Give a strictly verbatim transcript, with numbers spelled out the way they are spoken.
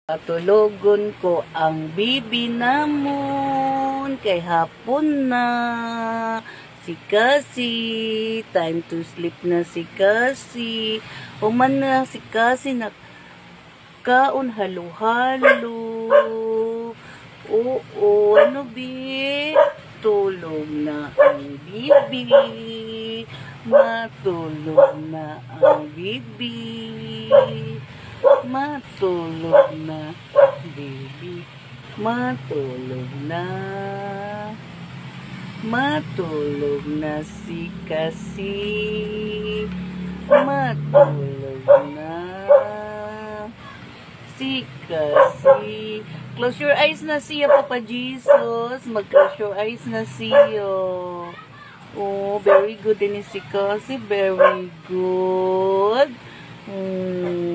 Tulogon ko ang bibi namon kay hapon na. Si Kasi, time to sleep na si Kasi. Human na si Kasi na kaon halo-halo. Oo, ano bi? Tulog na ang bibi. Matulog na ang bibi. Matulog na, baby. Matulog na. Matulog na si Kasi. Matulog na si Kasi. Close your eyes na siya, Papa Jesus. Mag-close your eyes na siya. Oh, very good din si Kasi. Very good. Hmm.